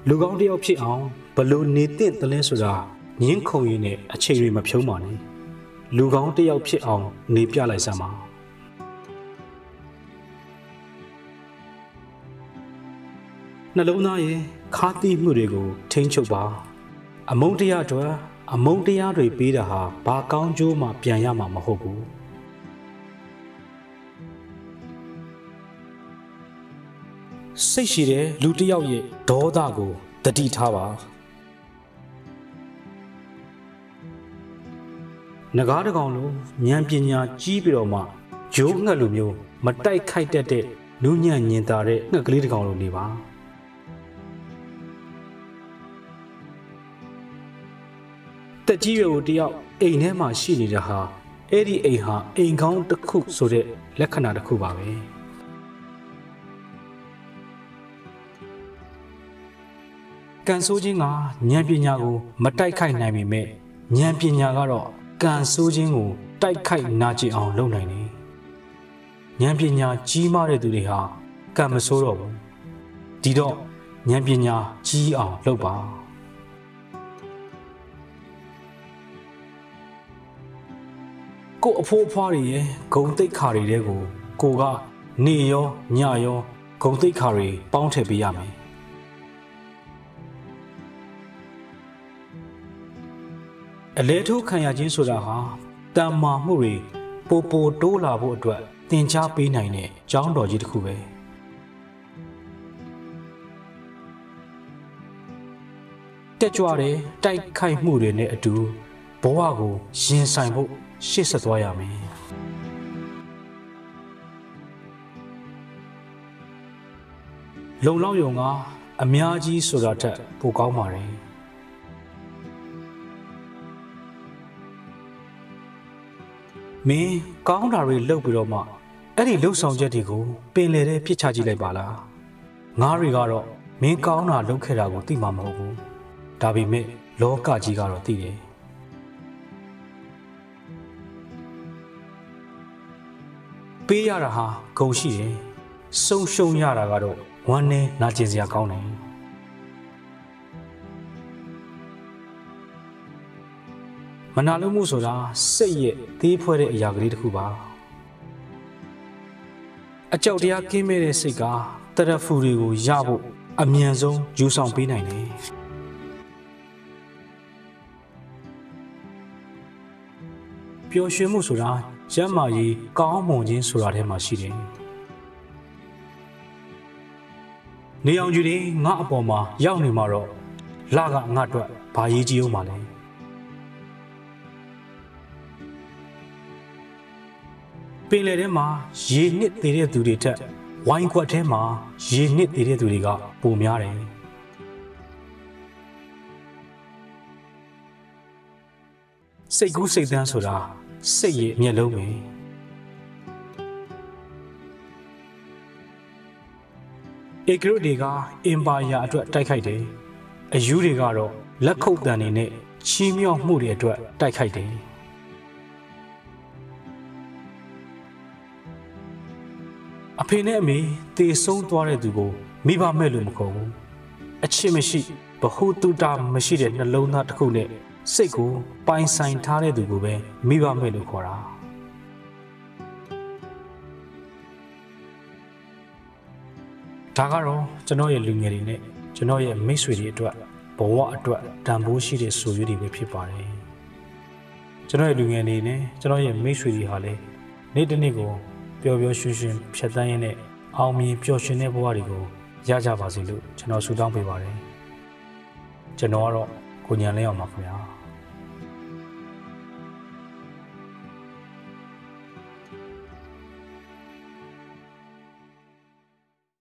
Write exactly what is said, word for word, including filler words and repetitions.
လူကောင်းတယောက်ဖြစ်အောင်ဘလို့နေသင့်တယ်လဲဆိုတာငင်းခုန်ရင်းနဲ့အချိန်တွေမဖြုံးပါနဲ့လူကောင်းတယောက်ဖြစ်အောင်နေပြလိုက်စမ်းပါနှလုံးသားရဲ့ခါသီးမှုတွေကိုထိန်းချုပ်ပါအမုန်းတရားတွေအမုန်းတရားတွေပေးတာဟာဘာကောင်းကျိုးမှပြန်ရမှာမဟုတ်ဘူးစိတ်ရှိတဲ့လူတစ်ယောက်ရဲ့ဒေါသကိုတတိထားပါငကားတကောင်လိုဉာဏ်ပညာကြီးပြီးတော့မှဂျိုးငှက်လိုမျိုးမတိုက်ခိုက်တတ်တဲ့နူးညံ့ညင်သာတဲ့ငှက်ကလေးတကောင်လိုနေပါတက်ကြီးရွယ်ကိုတယောက်အိမ်ထဲမှာရှိနေတာဟာအဲ့ဒီအိမ်ဟာအိမ်ကောင်းတစ်ခုဆိုတဲ့လက္ခဏာတစ်ခုပါပဲကံဆိုးခြင်းကဉာဏ်ပညာကိုမတိုက်ခိုက်နိုင်ပေမဲ့ဉာဏ်ပညာကတော့ကံဆိုးခြင်းကိုတိုက်ခိုက်နာကျင်အောင်လုပ်နိုင်တယ်ဉာဏ်ပညာကြီးမားတဲ့သူတွေဟာကံမဆိုးတော့ဘူးဒီတော့ဉာဏ်ပညာကြီးအောင်လုပ်ပါကိုအဖိုးအဖွားတွေရဲ့ဂုံတိတ်ခါတွေတဲကိုကိုကနေရောညရောဂုံတိတ်ခါတွေပေါင်းထည့်ပေးရမယ်အလဲထိုးခံရခြင်းဆိုတာဟာတန်မာမှုတွေပိုပိုတိုးလာဖို့အတွက်သင်ကြားပေးနိုင်တဲ့ကျောင်းတော်ကြီးတစ်ခုပဲတက်ကြွတဲ့တိုက်ခိုက်မှုတွေနဲ့အတူဘဝကိုရင်ဆိုင်ဖို့ရှေ့ဆက်သွားရမယ်လုံလောက်ယုံကအများကြီးဆိုတာထက်ပိုကောင်းပါတယ်မင်းကောင်းတာတွေလုပ်ပြီးတော့မှအဲ့ဒီလှုပ်ဆောင်ချက်တွေကိုပင်လေတဲ့ပြစ်ချကြည့်လိုက်ပါလားငါးတွေကတော့မင်းကောင်းတာလုပ်ခဲ့တာကိုသိမှာမဟုတ်ဘူးဒါပေမဲ့လောကကြီးကတော့သိတယ်ပေးရတာဟာဂုဏ်ရှိတယ်စုံရှုံရတာကတော့ဝမ်းနဲ့နာကျင်စရာကောင်းတယ်မနာလိုမှုဆိုတာစိတ်ရဲ့သေးဖွဲတဲ့အရာကလေးတစ်ခုပါအကြောက်တရားကင်းမဲ့တဲ့စိတ်ကတရဖူတွေကိုရဖို့အမြန်ဆုံးယူဆောင်ပေးနိုင်တယ်ပျော်ရွှင်မှုဆိုတာကျမ်းမာရေးကောင်းမွန်ခြင်းဆိုတာထဲမှာရှိတယ်နေအောင်ကြီးတွေငါအပေါ်မှာရောက်နေမှာတော့လကငါ့အတွက်ဘာရေးကြီးအောင်ပါလဲပင်လယ်ထဲမှာရေနစ်သေးတဲ့သူတွေထက်ဝိုင်းခွက်ထဲမှာရေနစ်သေးတဲ့သူတွေကပိုများတယ်စိတ်ကူးစိတ်သန်းဆိုတာစိတ်ရဲ့အမျက်လုံးပဲဧကရုတွေကအင်ပါယာအတွက်တိုက်ခိုက်တယ်အယူတွေကတော့လက်ခုပ်တံတွေနဲ့ချီးမြှောက်မှုတွေအတွက်တိုက်ခိုက်တယ်အဖေနဲ့အမေတေဆုံးသွားတဲ့သူကိုမိဘမဲ့လို့မခေါ်ဘူးအချစ်မရှိဘ ဟုတုတမရှိတဲ့နှလုံးသားတစ်ခုနဲ့စိတ်ကိုပိုင်ဆိုင်ထားတဲ့သူကိုပဲမိဘမဲ့လို့ခေါ်တာဒါကတော့ကျွန်တော်ရဲ့လူငယ်တွေနဲ့ကျွန်တော်ရဲ့မိတ်ဆွေတွေအတွက်ဘဝအတွက်တန်ဖိုးရှိတဲ့ဆိုရွေးတွေပဲဖြစ်ပါတယ်ကျွန်တော်ရဲ့လူငယ်တွေနဲ့ကျွန်တော်ရဲ့မိတ်ဆွေတွေဟာလည်းနေ့တစ်နေ့ကိုပျော်ပျော်ရွှင်ရွှင်ဖြတ်သန်းရင်းနဲ့အောင်မြင်ပျော်ရွှင်တဲ့ဘဝတွေကိုရကြပါစေလို့ကျွန်တော်ဆုတောင်းပေးပါတယ်ကျွန်တော်ကတော့ကိုညံလဲအောင်ပါခင်ဗျာ